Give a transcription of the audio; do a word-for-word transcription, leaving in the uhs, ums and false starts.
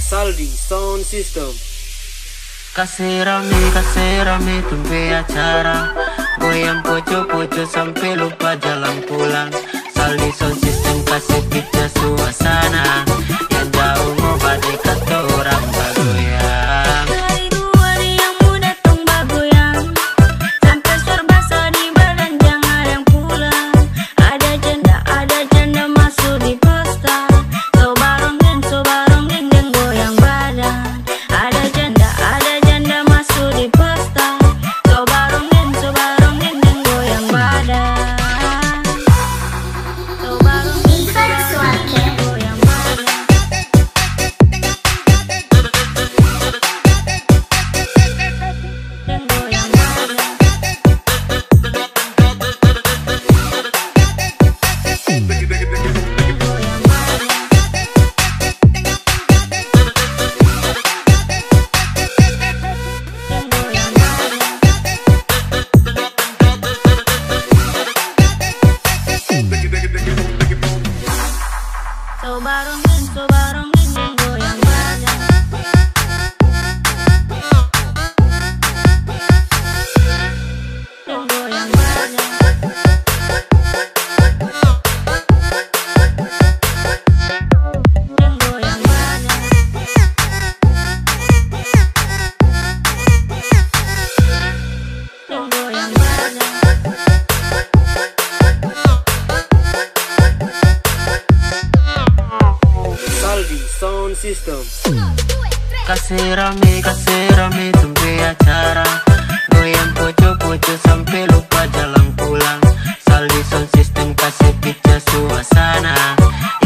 Saldi Sound System. Kasih rame, kasih rame tumpe acara, goyang poco-poco sampai lupa jalan pulang. Saldi Sound System kasih kita suasana, yang jauh mau badai kata orang bagoyang. Hari dua yang muda tong bagoyang, sampai serba di badan jangan ada yang pulang. Ada janda, ada janda masuk di pesta, so bareng gen, so bareng gen dan goyang badan. Ada janda, ada janda masuk di pesta, so bareng gen, so bareng gen dan goyang badan. So bareng gen, so bareng gen dan goyang badan. Dan goyang badan. Goyang badan. Dan goyang badan. So bareng gen, so bareng gen dan goyang badan. Dan goyang badan. Dan goyang badan. Dan goyang badan. Saldi Sound System. Kasih rame, kasih rame tumpe acara, goyang poco-poco sampai lupa jalan pulang. Saldi Sound System kasih kita suasana,